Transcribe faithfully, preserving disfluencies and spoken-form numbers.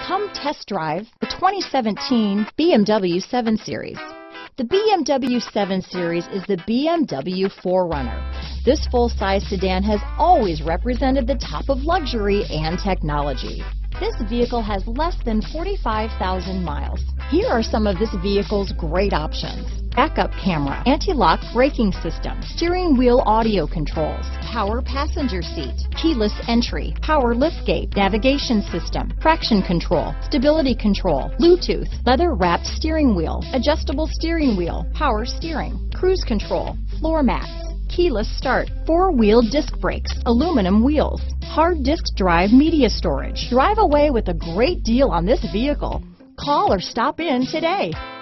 Come test drive the twenty seventeen B M W seven Series. The B M W seven Series is the B M W four runner. This full-size sedan has always represented the top of luxury and technology. This vehicle has less than forty-five thousand miles. Here are some of this vehicle's great options: backup camera, anti-lock braking system, steering wheel audio controls, power passenger seat, keyless entry, power liftgate, navigation system, traction control, stability control, Bluetooth, leather-wrapped steering wheel, adjustable steering wheel, power steering, cruise control, floor mats, keyless start, four-wheel disc brakes, aluminum wheels, hard disk drive media storage. Drive away with a great deal on this vehicle. Call or stop in today.